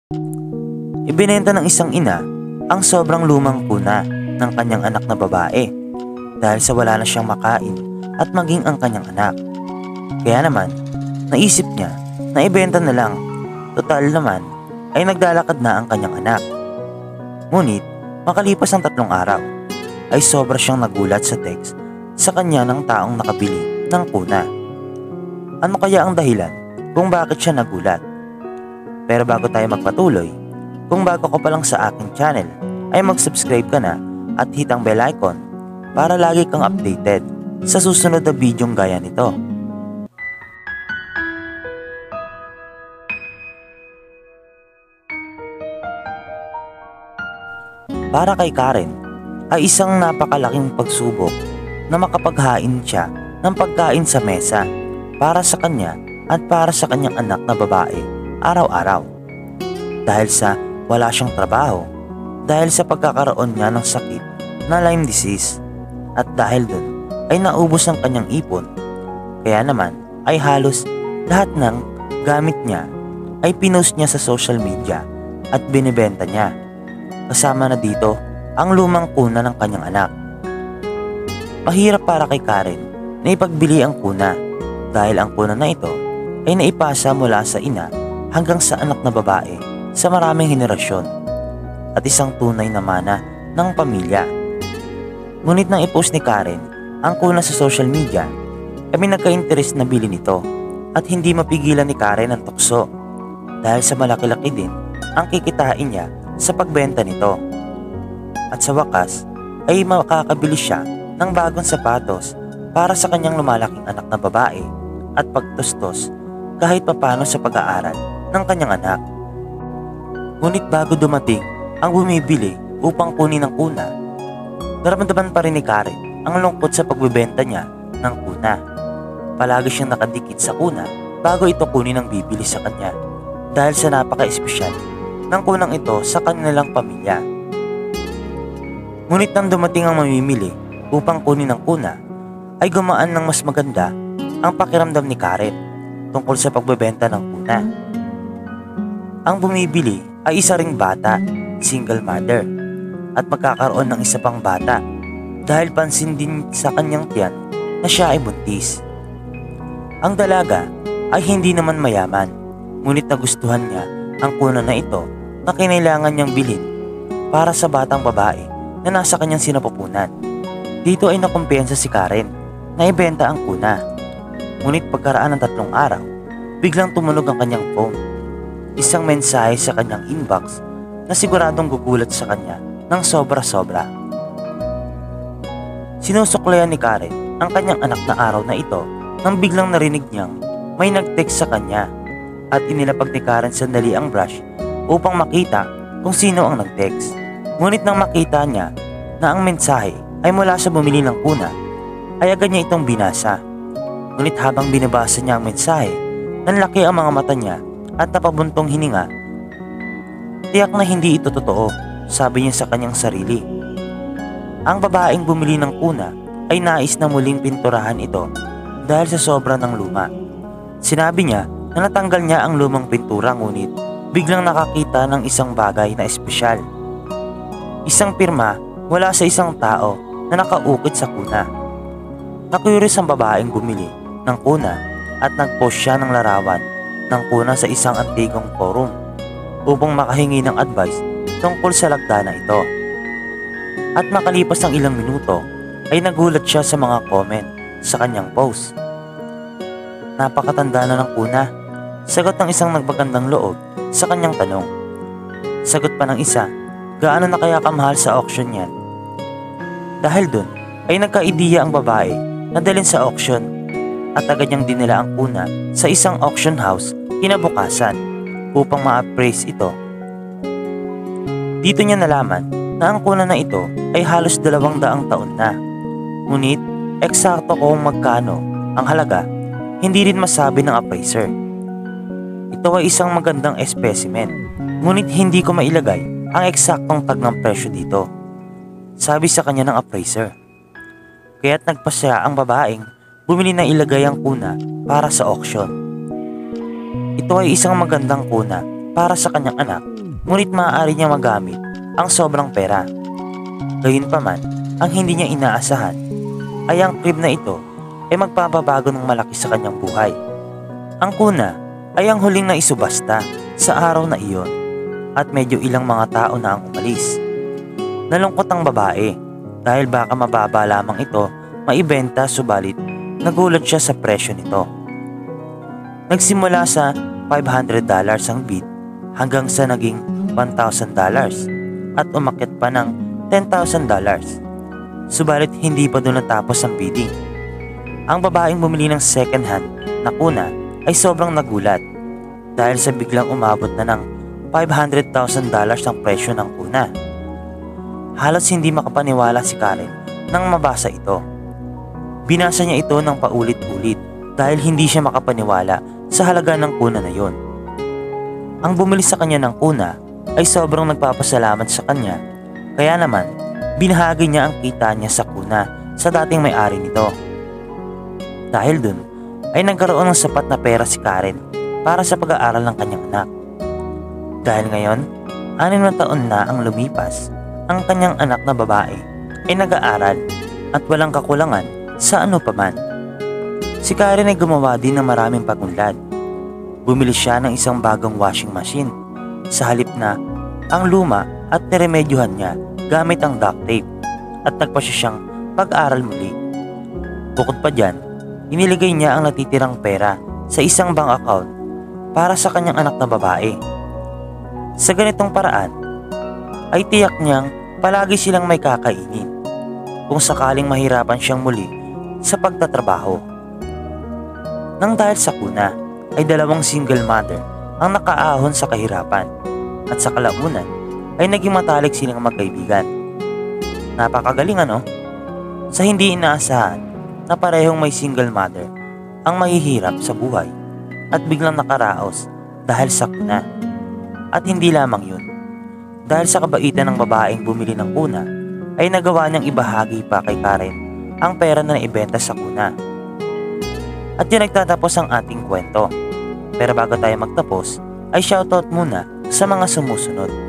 Ibinenta ng isang ina ang sobrang lumang kuna ng kanyang anak na babae dahil sa wala na siyang makain at maging ang kanyang anak. Kaya naman, naisip niya na ibenta na lang. Total naman ay naglalakad na ang kanyang anak. Ngunit makalipas ang 3 araw ay sobra siyang nagulat sa text sa kanya ng taong nakabili ng kuna. Ano kaya ang dahilan kung bakit siya nagulat? Pero bago tayo magpatuloy, kung bago ka pa lang sa aking channel ay mag-subscribe ka na at hit ang bell icon para lagi kang updated sa susunod na bidyong gaya nito. Para kay Karen ay isang napakalaking pagsubok na makapaghain siya ng pagkain sa mesa para sa kanya at para sa kanyang anak na babae araw-araw. Dahil sa wala siyang trabaho, dahil sa pagkakaroon niya ng sakit na Lyme disease, at dahil dun ay naubos ang kanyang ipon. Kaya naman ay halos lahat ng gamit niya ay pinost niya sa social media at binibenta niya. Kasama na dito ang lumang kuna ng kanyang anak. Mahirap para kay Karen na ipagbili ang kuna dahil ang kuna na ito ay naipasa mula sa ina hanggang sa anak na babae sa maraming henerasyon at isang tunay na mana ng pamilya. Ngunit nang i-post ni Karen ang kuna sa social media, kami nagka-interest na bilhin ito at hindi mapigilan ni Karen ang tukso dahil sa malaki-laki din ang kikitain niya sa pagbenta nito. At sa wakas ay makakabili siya ng bagong sapatos para sa kanyang lumalaking anak na babae at pagtustos kahit papano sa pag-aaral ng kanyang anak. Ngunit bago dumating ang bumibili upang kunin ang kuna, naramdaman pa rin ni Karen ang lungkot sa pagbebenta niya ng kuna. Palagi siyang nakadikit sa kuna bago ito kunin ang bibili sa kanya dahil sa napaka-espesyal ng kunang ito sa kanilang pamilya. Ngunit nang dumating ang mamimili upang kunin ang kuna, ay gumaan ng mas maganda ang pakiramdam ni Karen tungkol sa pagbebenta ng kuna. Ang bumibili ay isa ring bata, single mother, at magkakaroon ng isa pang bata dahil pansin din sa kanyang tiyan na siya ay buntis. Ang dalaga ay hindi naman mayaman, ngunit nagustuhan niya ang kuna na ito na kinailangan niyang bilhin para sa batang babae na nasa kanyang sinapupunan. Dito ay nakumpiyansa si Karen na ibenta ang kuna. Ngunit pagkaraan ng 3 araw, biglang tumunog ang kanyang phone. Isang mensahe sa kanyang inbox na siguradong gugulat sa kanya ng sobra-sobra. Sinusuklayan ni Karen ang kanyang anak na araw na ito nang biglang narinig niyang may nag-text sa kanya at inilapag ni Karen sandali ang brush upang makita kung sino ang nag-text. Ngunit nang makita niya na ang mensahe ay mula sa bumili ng kuna, ay agad niya itong binasa. Ngunit habang binabasa niya ang mensahe, nanlaki ang mga mata niya at napabuntong hininga. Tiyak na hindi ito totoo, sabi niya sa kanyang sarili. Ang babaeng bumili ng kuna ay nais na muling pinturahan ito dahil sa sobra ng luma. Sinabi niya na natanggal niya ang lumang pintura, ngunit biglang nakakita ng isang bagay na espesyal. Isang pirma mula sa isang tao na nakaukit sa kuna. Nakuryos ang babaeng bumili ng kuna at nag-post siya ng larawan ng kuna sa isang antigong forum upang makahingi ng advice tungkol sa lagda na ito. At makalipas ng ilang minuto ay nagulat siya sa mga comment sa kanyang post. Napakatanda na ng kuna, sagot ng isang nagpagandang loob sa kanyang tanong. Sagot pa ng isa, gaano na kaya kamahal sa auction yan? Dahil dun ay nagka-ideya ang babae na dalhin sa auction at agad niyang dinala ang kuna sa isang auction house kinabukasan upang ma-appraise ito. Dito niya nalaman na ang kuna na ito ay halos 200 taon na. Ngunit eksakto kung magkano ang halaga, hindi rin masabi ng appraiser. Ito ay isang magandang specimen, ngunit hindi ko mailagay ang eksaktong tag ng presyo dito, sabi sa kanya ng appraiser. Kaya't nagpasya ang babaeng bumili na ilagay ang kuna para sa auction. Ito ay isang magandang kuna para sa kanyang anak, ngunit maaari niyang magamit ang sobrang pera. Gayunpaman, ang hindi niya inaasahan ay ang crib na ito ay magpapabago ng malaki sa kanyang buhay. Ang kuna ay ang huling na isubasta sa araw na iyon at medyo ilang mga tao na ang umalis. Nalungkot ang babae dahil baka mababa lamang ito maibenta, subalit nagulat siya sa presyo nito. Nagsimula sa $500 ang bid hanggang sa naging $1,000 at umakyat pa ng $10,000. Subalit hindi pa doon natapos ang bidding. Ang babaeng bumili ng second hand na kuna ay sobrang nagulat dahil sa biglang umabot na ng $500,000 ang presyo ng kuna. Halos hindi makapaniwala si Karen nang mabasa ito. Binasa niya ito ng paulit-ulit dahil hindi siya makapaniwala sa halaga ng kuna na yon. Ang bumili sa kanya ng kuna ay sobrang nagpapasalamat sa kanya, kaya naman binahagi niya ang kita niya sa kuna sa dating may-ari nito. Dahil dun ay nagkaroon ng sapat na pera si Karen para sa pag-aaral ng kanyang anak. Dahil ngayon, 6 na taon na ang lumipas, ang kanyang anak na babae ay nag-aaral at walang kakulangan sa ano paman. Si Karen ay gumawa din ng maraming pagunlad. Bumili siya ng isang bagong washing machine sa halip na ang luma at niremedyohan niya gamit ang duct tape at nagpasya siyang pag-aral muli. Bukod pa dyan, iniligay niya ang natitirang pera sa isang bank account para sa kanyang anak na babae. Sa ganitong paraan, ay tiyak niyang palagi silang may kakainin kung sakaling mahirapan siyang muli sa pagtatrabaho. Nang dahil sa kuna, ay 2 single mother ang nakaahon sa kahirapan at sa kalaunan ay naging matalik silang magkaibigan. Napakagaling ano? Sa hindi inaasahan na parehong may single mother ang mahihirap sa buhay at biglang nakaraos dahil sa kuna. At hindi lamang yun, dahil sa kabaitan ng babaeng bumili ng kuna ay nagawa niyang ibahagi pa kay Karen ang pera na naibenta sa kuna. At yun nagtatapos ang ating kwento. Pero bago tayo magtapos ay shoutout muna sa mga sumusunod.